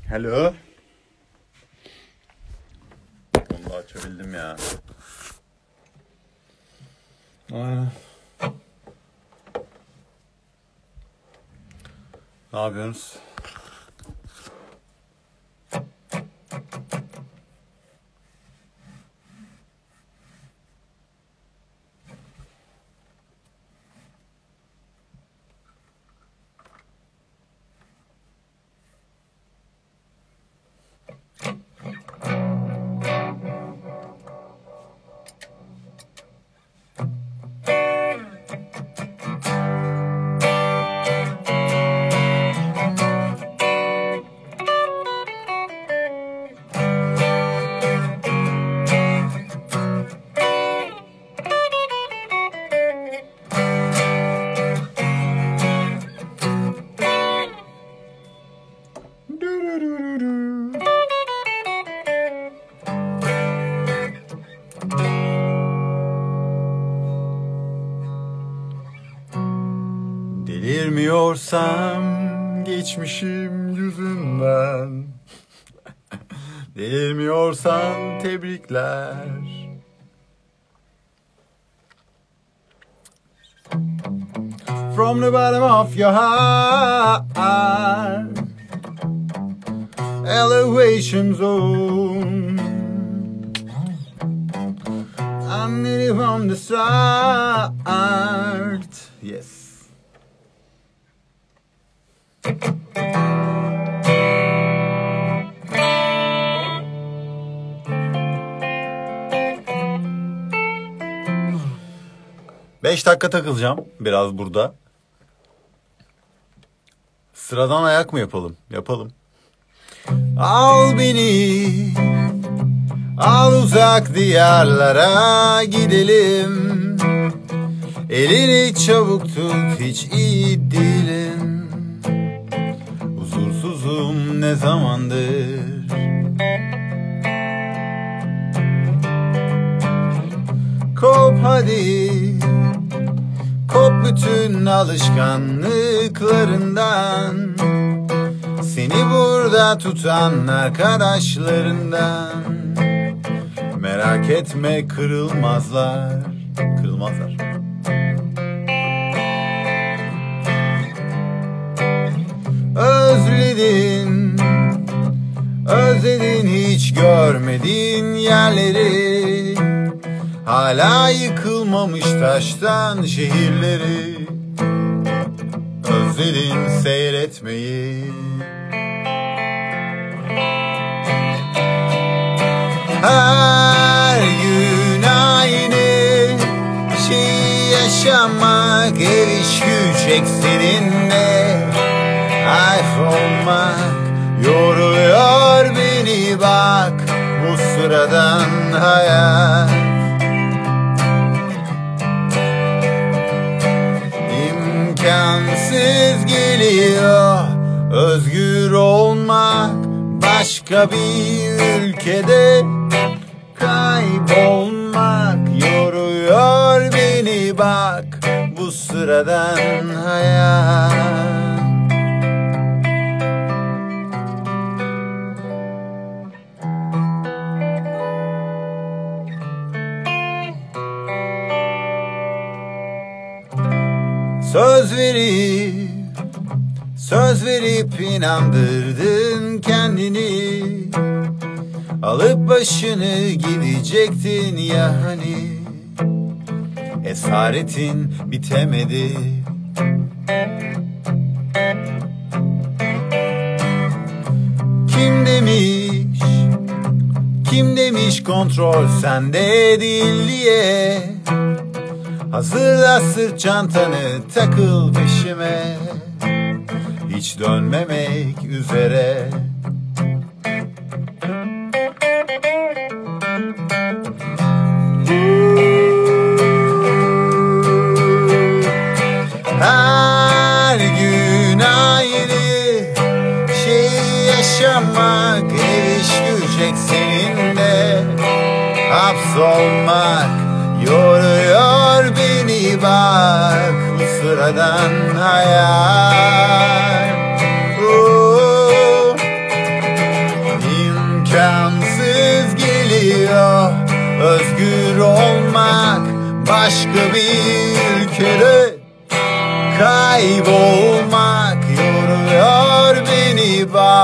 Hello. Onu da açabildim ya. Aynen. Ne yapıyorsunuz? Delirmiyorsam geçmişim yüzünden, delirmiyorsan tebrikler. From the bottom of your heart, elevation zone, I need it from the start. Yes. 5 dakika takılacağım biraz burada. Sıradan ayak mı yapalım? Yapalım. Al beni, al uzak diyarlara gidelim. Elini çabuk tut, hiç iyi değilim. Huzursuzum ne zamandır. Kop hadi, kop bütün alışkanlıklarından, seni burada tutan arkadaşlarından. Merak etme, kırılmazlar, kırılmazlar. Özledin, özledin hiç görmediğin yerleri. Hala yıkılmamış taştan şehirleri. Özledin seyretmeyi. Her gün aynı şeyi yaşamak, ev iş güç ekseninde hayf olmak yoruyor beni, bak bu sıradan hayat. İmkansız geliyor özgür olmak, başka bir ülkede kaybolmak yoruyor beni, bak bu sıradan hayat. Söz verip inandırdın kendini. Alıp başını gidecektin ya hani. Esaretin bitemedi. Kim demiş kontrol sende değil diye. Hazırla sırt çantanı, takıl peşime. Hiç dönmemek üzere. Her gün aynı şeyi yaşamak, ev iş güç ekseninde hapsolmak yoruyor beni, bak bu sıradan hayat.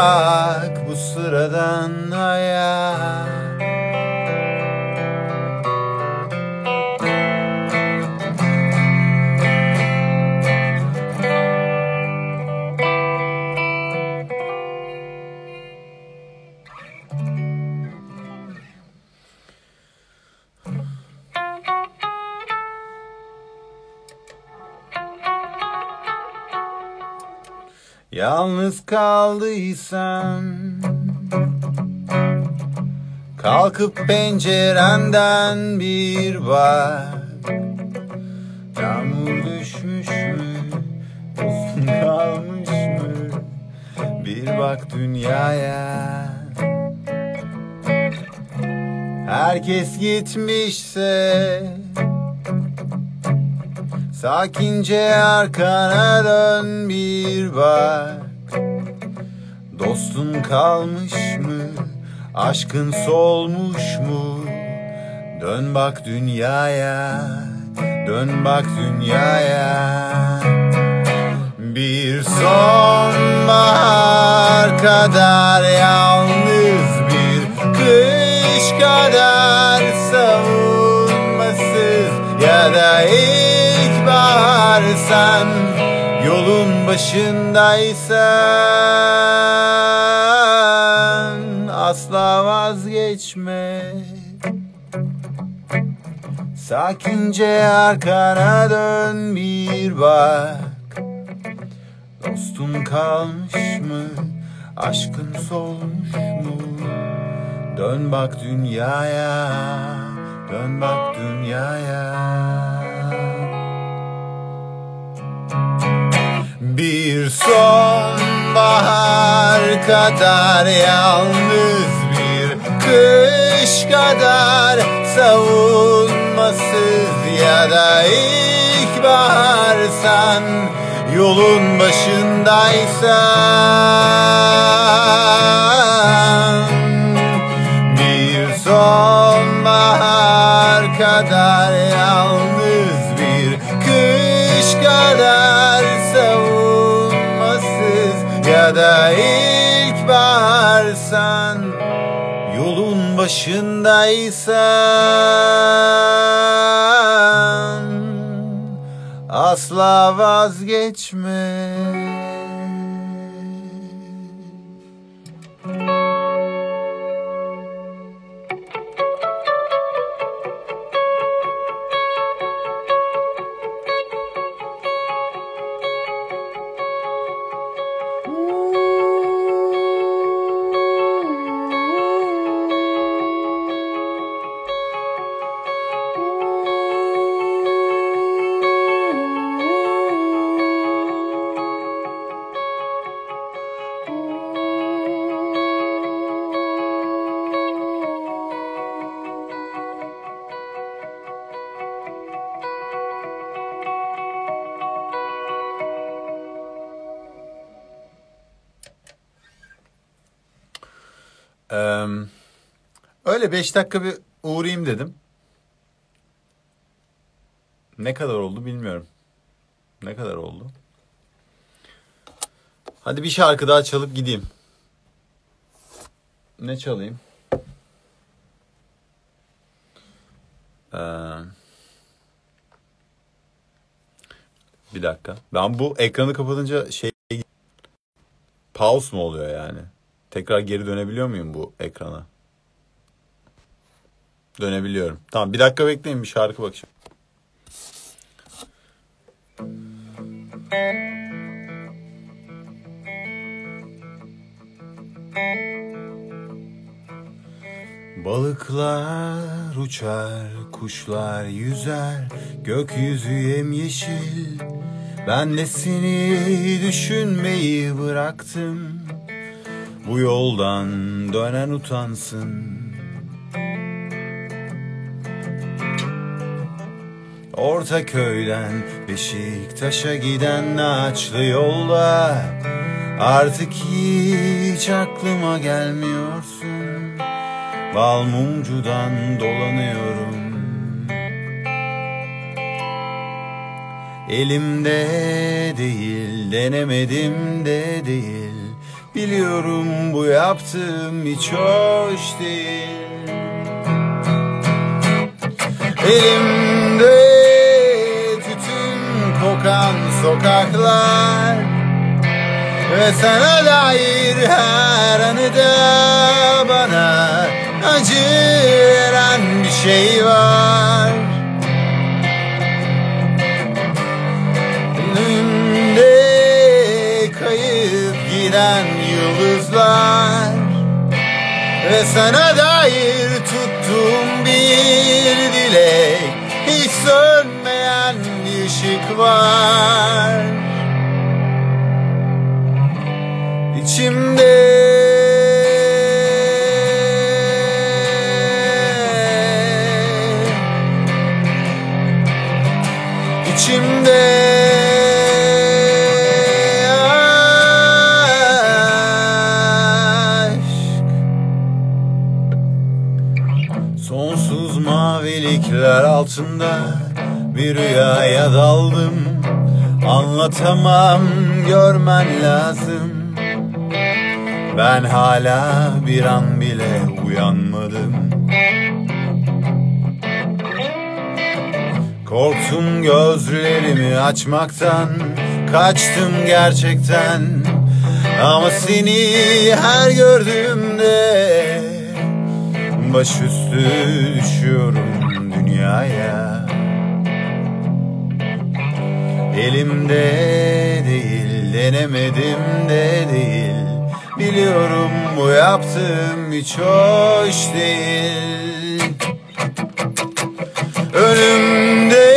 bak bu sıradan hayat. Yalnız kaldıysan kalkıp pencerenden bir bak. Yağmur düşmüş mü, dostun kalmış mı? Bir bak dünyaya. Herkes gitmişse sakince arkana dön bir bak. Dostun kalmış mı? Aşkın solmuş mu? Dön bak dünyaya. Dön bak dünyaya. Bir sonbahar kadar yalnız, bir kış kadar savunmasız, ya da ilkbahar sen yolun başındaysan asla vazgeçme. Sakince arkana dön bir bak. Dostun kalmış mı? Aşkın solmuş mu? Dön bak dünyaya. Dön bak dünyaya. Bir sonbahar kadar yalnız, bir kış kadar savunmasız, ya da ilkbahar sen yolun başındaysan. Bir sonbahar kadar yalnız, bir kış kadar savunmasız, ya da ilkbahar sen yolun başındaysan asla vazgeçme. Öyle 5 dakika bir uğrayayım dedim. Ne kadar oldu bilmiyorum. Ne kadar oldu? Hadi bir şarkı daha çalıp gideyim. Ne çalayım? Bir dakika. Ben bu ekranı kapatınca pause mu oluyor yani? Tekrar geri dönebiliyor muyum bu ekrana? Dönebiliyorum. Tamam, bir dakika bekleyin, bir şarkı bakayım. Balıklar uçar, kuşlar yüzer, gökyüzü yemyeşil. Ben de seni düşünmeyi bıraktım. Bu yoldan dönen utansın. Ortaköy'den Beşiktaş'a giden ağaçlı yolda artık hiç aklıma gelmiyorsun. Balmumcu'dan dolanıyorum. Elimde değil, denemedim de değil, Biliyorum bu yaptığım hiç hoş değil. Elimde tütün kokan sokaklar ve sana dair her anıda bana acı veren bir şey var. Önümde kayıp giden yıldızlar ve sana dair tuttuğum bir dilek, hiç sönmeyen bir ışık var içimde. İçimde sonsuz mavilikler altında bir rüyaya daldım. Anlatamam, görmen lazım. Ben hala bir an bile uyanmadım. Korktum gözlerimi açmaktan, kaçtım gerçekten. Ama seni her gördüğümde başüstü düşüyorum dünyaya. Elimde değil, denemedim de değil. Biliyorum bu yaptığım hiç hoş değil. Önümde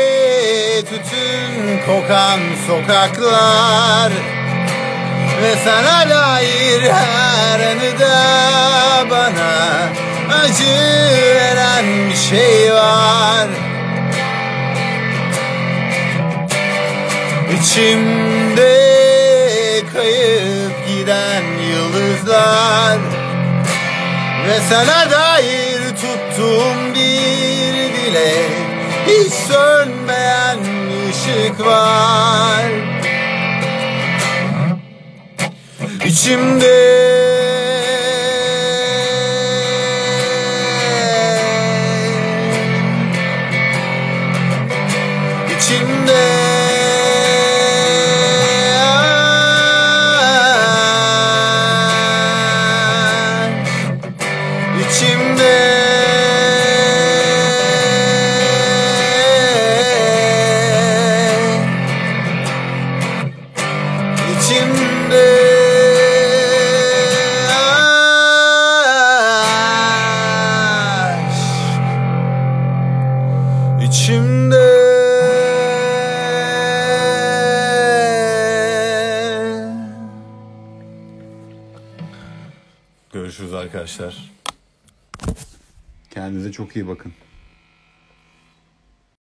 tütün kokan sokaklar ve sana dair her anıda bana acı veren bir şey var. İçimde kayıp giden yıldızlar ve sana dair tuttuğum bir dilek, hiç sönmeyen ışık var içimde. İçimde İçimde İçimde İçimde görüşürüz arkadaşlar. Kendinize çok iyi bakın.